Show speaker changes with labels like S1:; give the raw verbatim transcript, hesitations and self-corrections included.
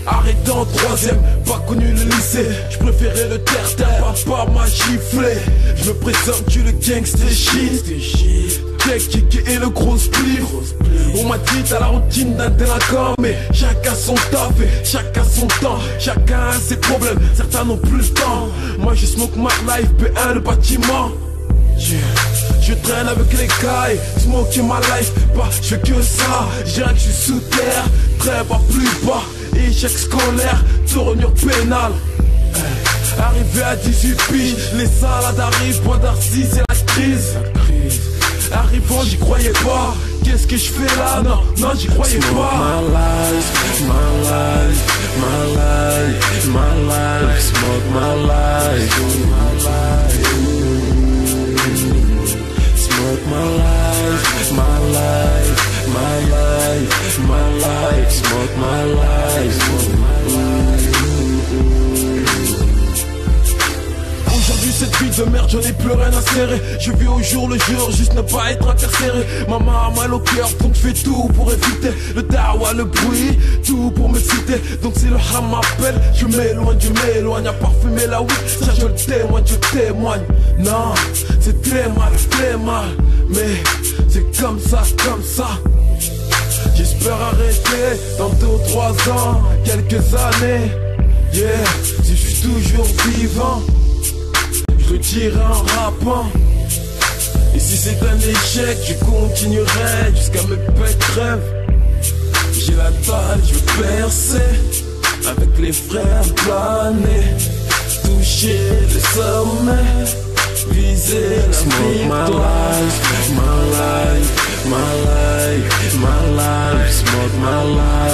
S1: arrêté en troisième, pas connu le lycée. Je préférais le terre-terre, papa m'a giflé. Je me présomme que le gangster shit. Kick et le gros spliff. On m'a dit t'as la routine d'un délinquant, mais chacun son taf et chacun son temps. Chacun a ses problèmes, certains n'ont plus le temps. Moi je smoke my life, P un le bâtiment. Yeah. Je traîne avec les cailles, smoke my life, bah je fais que ça. Je dirais que je suis sous terre, très bas plus bas. Échec scolaire, tournure pénale. Hey. Arrivé à dix-huit piges, les salades arrivent, point d'Arcy c'est la crise. Arrivant j'y croyais pas, qu'est-ce que je fais là? Non, non j'y croyais
S2: Smoke
S1: pas.
S2: my life, my life, my life, my life. Smoke my life, my life. Smoke my life, my life, my life, my life. Smoke my life, smoke my life.
S1: Aujourd'hui cette vie de merde, j'en ai plus rien à serrer. Je vis au jour le jour, juste ne pas être incarcéré. Maman a mal au cœur, donc je fais tout pour éviter le dawa, le bruit, tout pour me citer. Donc si le haram m'appelle, je m'éloigne, je m'éloigne. À parfumer la weed, ça je le témoigne, je témoigne. Non, c'est très mal, très mal, mais c'est comme ça, comme ça. J'espère arrêter dans deux ou trois ans, quelques années. Yeah, si je suis toujours vivant, je le dirai en rappant. Et si c'est un échec, je continuerai jusqu'à mes pets crèvent. J'ai la dalle, je vais percer avec les frères planer, toucher le sommet, viser la
S2: Smoke my
S1: victoire.
S2: life, my life, my life, my life. Smoke my life.